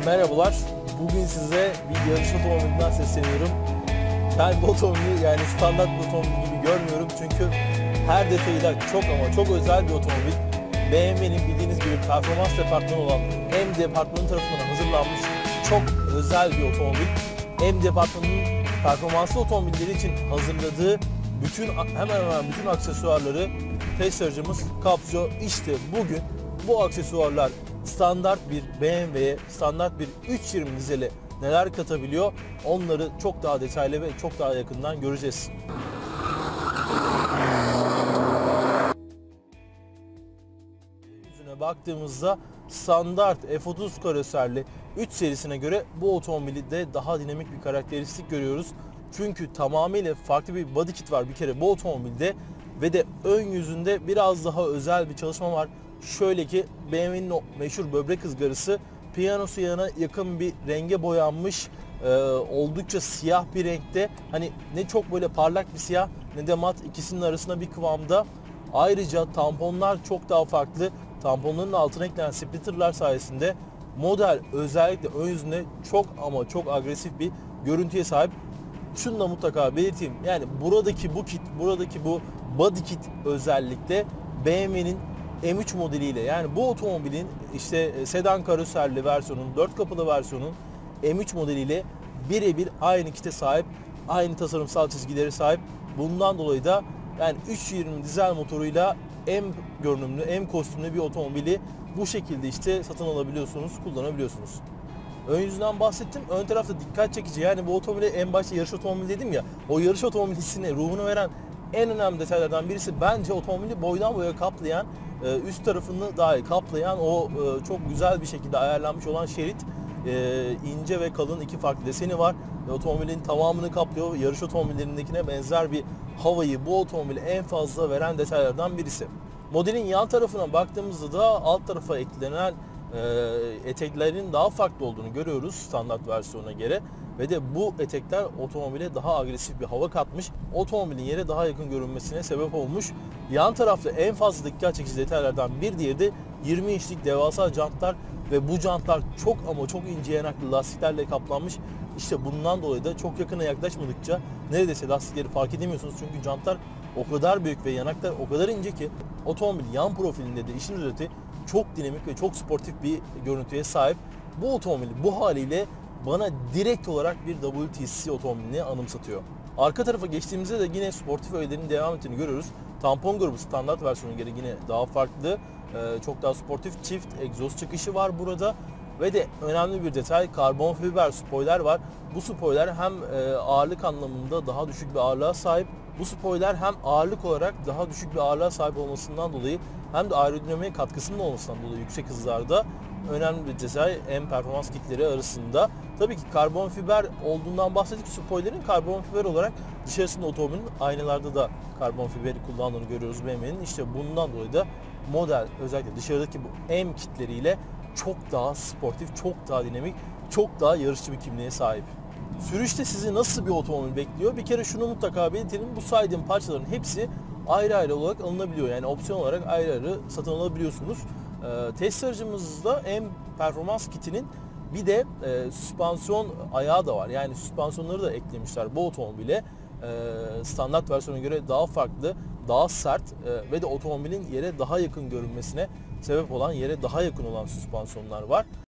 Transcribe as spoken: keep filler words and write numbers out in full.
Merhabalar, bugün size bir yarış otomobilinden sesleniyorum. Ben bu otomobili yani standart bir otomobil gibi görmüyorum çünkü her detayıyla çok ama çok özel bir otomobil. B M W'nin bildiğiniz gibi performans departmanı olan M departmanı tarafından hazırlanmış çok özel bir otomobil. M departmanının performanslı otomobilleri için hazırladığı bütün hemen hemen bütün aksesuarları testercımız kapsıyor. İşte bugün bu aksesuarlar standart bir B M W'ye, standart bir üç yüz yirmi dizele neler katabiliyor, onları çok daha detaylı ve çok daha yakından göreceğiz. Yüzüne baktığımızda standart F otuz karoserli üç serisine göre bu otomobilde daha dinamik bir karakteristik görüyoruz. Çünkü tamamıyla farklı bir body kit var bir kere bu otomobilde ve de ön yüzünde biraz daha özel bir çalışma var. Şöyle ki B M W'nin o meşhur böbrek ızgarası piyano siyahına yakın bir renge boyanmış, e, oldukça siyah bir renkte. Hani ne çok böyle parlak bir siyah ne de mat, ikisinin arasında bir kıvamda. Ayrıca tamponlar çok daha farklı. Tamponların altına eklenen splitterlar sayesinde model özellikle ön yüzünde çok ama çok agresif bir görüntüye sahip. Şunu da mutlaka belirteyim. Yani buradaki bu kit, buradaki bu body kit özellikle B M W'nin M üç modeliyle, yani bu otomobilin işte sedan karoserli versiyonun, dört kapılı versiyonun M üç modeliyle birebir aynı kite sahip, aynı tasarımsal çizgileri sahip. Bundan dolayı da yani üç yüz yirmi dizel motoruyla M görünümlü, M kostümlü bir otomobili bu şekilde işte satın alabiliyorsunuz, kullanabiliyorsunuz. Ön yüzünden bahsettim. Ön tarafta dikkat çekici. Yani bu otomobile en başta yarış otomobili dedim ya. O yarış otomobili hissine, ruhunu veren en önemli detaylardan birisi bence otomobili boydan boya kaplayan, üst tarafını dahi kaplayan o çok güzel bir şekilde ayarlanmış olan şerit. İnce ve kalın iki farklı deseni var. Otomobilin tamamını kaplıyor. Yarış otomobillerindekine benzer bir havayı bu otomobile en fazla veren detaylardan birisi. Modelin yan tarafına baktığımızda da alt tarafa eklenen eteklerin daha farklı olduğunu görüyoruz standart versiyona göre ve de bu etekler otomobile daha agresif bir hava katmış, otomobilin yere daha yakın görünmesine sebep olmuş. Yan tarafta en fazla dikkat çekici detaylardan bir diğeri de yirmi inçlik devasa jantlar ve bu jantlar çok ama çok ince yanaklı lastiklerle kaplanmış. İşte bundan dolayı da çok yakına yaklaşmadıkça neredeyse lastikleri fark edemiyorsunuz çünkü jantlar o kadar büyük ve yanaklar o kadar ince ki otomobil yan profilinde de işin özeti çok dinamik ve çok sportif bir görüntüye sahip. Bu otomobil bu haliyle bana direkt olarak bir W T C otomobilini anımsatıyor. Arka tarafa geçtiğimizde de yine sportif öğelerinin devam ettiğini görüyoruz. Tampon grubu standart versiyonu göre yine daha farklı, çok daha sportif çift egzoz çıkışı var burada. Ve de önemli bir detay, karbon fiber spoiler var. Bu spoiler hem ağırlık anlamında daha düşük bir ağırlığa sahip. Bu spoiler hem ağırlık olarak daha düşük bir ağırlığa sahip olmasından dolayı hem de aerodinamiğe katkısının olmasından dolayı yüksek hızlarda önemli bir detay M performans kitleri arasında. Tabii ki karbon fiber olduğundan bahsettik. Spoiler'in karbon fiber olarak dışarısında otomobilin aynalarda da karbon fiberi kullandığını görüyoruz B M W'nin. İşte bundan dolayı da model özellikle dışarıdaki bu M kitleriyle çok daha sportif, çok daha dinamik, çok daha yarışçı bir kimliğe sahip. Sürüşte sizi nasıl bir otomobil bekliyor? Bir kere şunu mutlaka belirtelim. Bu saydığım parçaların hepsi ayrı ayrı olarak alınabiliyor. Yani opsiyon olarak ayrı ayrı satın alabiliyorsunuz. E, test aracımızda M performans kitinin bir de e, süspansiyon ayağı da var. Yani süspansiyonları da eklemişler bu otomobile. E, standart versiyona göre daha farklı, daha sert e, ve de otomobilin yere daha yakın görünmesine sebep olan, yere daha yakın olan süspansiyonlar var.